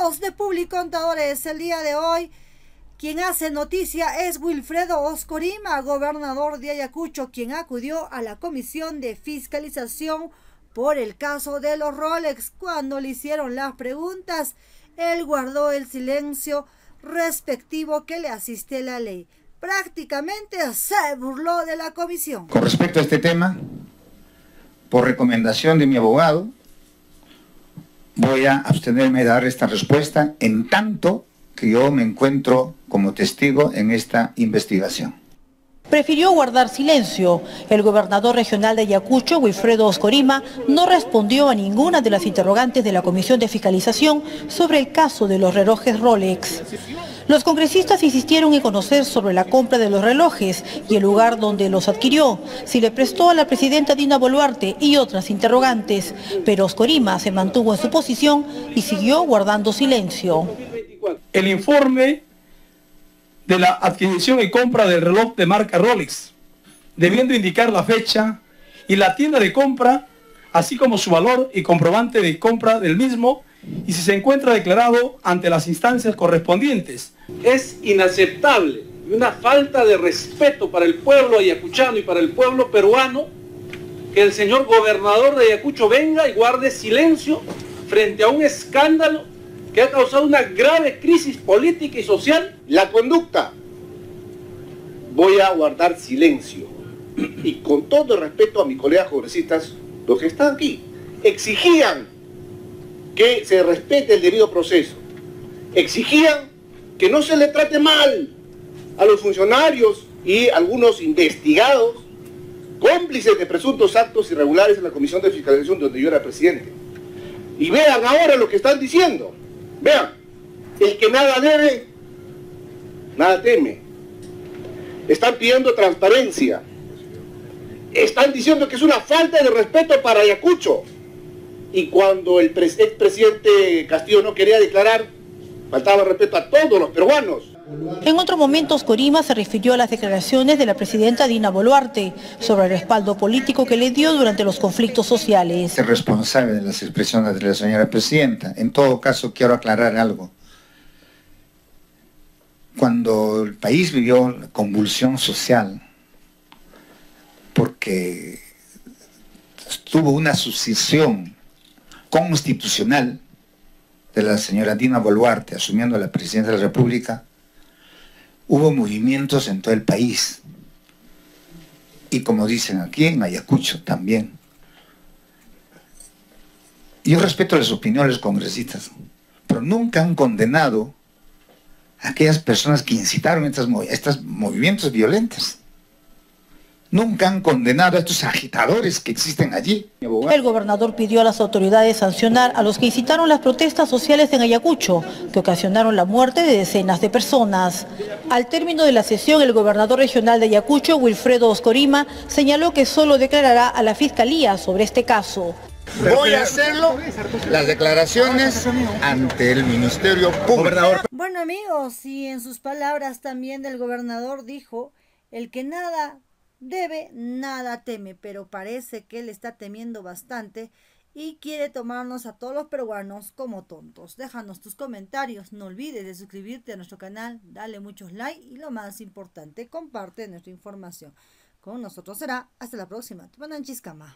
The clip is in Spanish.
Amigos de Publicontadores, el día de hoy quien hace noticia es Wilfredo Oscorima, gobernador de Ayacucho, quien acudió a la Comisión de Fiscalización por el caso de los Rolex. Cuando le hicieron las preguntas, él guardó el silencio respectivo que le asiste la ley. Prácticamente se burló de la comisión. Con respecto a este tema, por recomendación de mi abogado, voy a abstenerme de dar esta respuesta en tanto que yo me encuentro como testigo en esta investigación. Prefirió guardar silencio. El gobernador regional de Ayacucho, Wilfredo Oscorima, no respondió a ninguna de las interrogantes de la Comisión de Fiscalización sobre el caso de los relojes Rolex. Los congresistas insistieron en conocer sobre la compra de los relojes y el lugar donde los adquirió, si le prestó a la presidenta Dina Boluarte y otras interrogantes, pero Oscorima se mantuvo en su posición y siguió guardando silencio. El informe de la adquisición y compra del reloj de marca Rolex, debiendo indicar la fecha y la tienda de compra, así como su valor y comprobante de compra del mismo, y si se encuentra declarado ante las instancias correspondientes. Es inaceptable y una falta de respeto para el pueblo ayacuchano y para el pueblo peruano que el señor gobernador de Ayacucho venga y guarde silencio frente a un escándalo que ha causado una grave crisis política y social. La conducta, voy a guardar silencio. Y con todo respeto a mis colegas congresistas, los que están aquí, exigían que se respete el debido proceso. Exigían que no se le trate mal a los funcionarios y algunos investigados, cómplices de presuntos actos irregulares en la Comisión de Fiscalización donde yo era presidente. Y vean ahora lo que están diciendo. Vean, el que nada debe, nada teme. Están pidiendo transparencia. Están diciendo que es una falta de respeto para Ayacucho. Y cuando el expresidente Castillo no quería declarar, faltaba respeto a todos los peruanos. En otro momento, Oscorima se refirió a las declaraciones de la presidenta Dina Boluarte sobre el respaldo político que le dio durante los conflictos sociales. Es responsable de las expresiones de la señora presidenta. En todo caso, quiero aclarar algo. Cuando el país vivió la convulsión social, porque tuvo una sucesión constitucional de la señora Dina Boluarte asumiendo la presidencia de la República, hubo movimientos en todo el país. Y como dicen aquí, en Ayacucho también. Yo respeto las opiniones de los congresistas, pero nunca han condenado a aquellas personas que incitaron estos movimientos violentos. Nunca han condenado a estos agitadores que existen allí. El gobernador pidió a las autoridades sancionar a los que incitaron las protestas sociales en Ayacucho, que ocasionaron la muerte de decenas de personas. Al término de la sesión, el gobernador regional de Ayacucho, Wilfredo Oscorima, señaló que solo declarará a la Fiscalía sobre este caso. Voy a hacerlo, las declaraciones ante el Ministerio Público. Bueno, amigos, y en sus palabras también del gobernador dijo, el que nada debe, nada teme, pero parece que él está temiendo bastante y quiere tomarnos a todos los peruanos como tontos. Déjanos tus comentarios, no olvides de suscribirte a nuestro canal, dale muchos likes y lo más importante, comparte nuestra información. Con nosotros será hasta la próxima. Tupanan Chiscama.